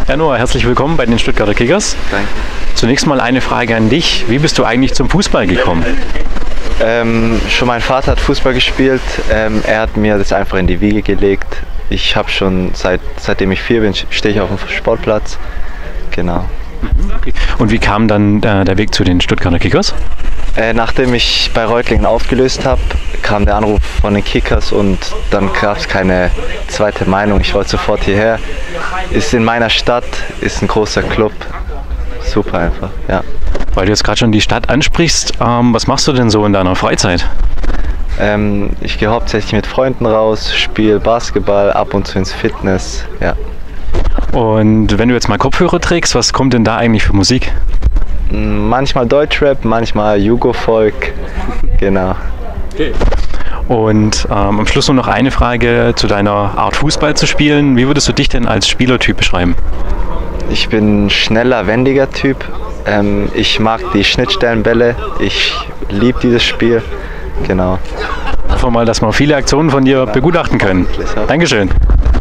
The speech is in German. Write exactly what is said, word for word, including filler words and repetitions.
Ja, Noah, herzlich willkommen bei den Stuttgarter Kickers. Danke. Zunächst mal eine Frage an dich. Wie bist du eigentlich zum Fußball gekommen? Ähm, schon mein Vater hat Fußball gespielt. Ähm, er hat mir das einfach in die Wiege gelegt. Ich habe schon, seit, seitdem ich vier bin, stehe ich auf dem Sportplatz. Genau. Okay. Und wie kam dann äh, der Weg zu den Stuttgarter Kickers? Äh, nachdem ich bei Reutlingen aufgelöst habe, kam der Anruf von den Kickers und dann gab es keine zweite Meinung. Ich wollte sofort hierher. Ist in meiner Stadt, ist ein großer Club. Super einfach, ja. Weil du jetzt gerade schon die Stadt ansprichst, ähm, was machst du denn so in deiner Freizeit? Ähm, ich gehe hauptsächlich mit Freunden raus, spiele Basketball, ab und zu ins Fitness, ja. Und wenn du jetzt mal Kopfhörer trägst, was kommt denn da eigentlich für Musik? Manchmal Deutschrap, manchmal Jugo-Folk, genau. Okay. Und ähm, am Schluss nur noch eine Frage zu deiner Art Fußball zu spielen. Wie würdest du dich denn als Spielertyp beschreiben? Ich bin ein schneller, wendiger Typ. Ähm, ich mag die Schnittstellenbälle. Ich liebe dieses Spiel. Genau. Hoffen wir mal, dass wir viele Aktionen von dir begutachten können. Dankeschön.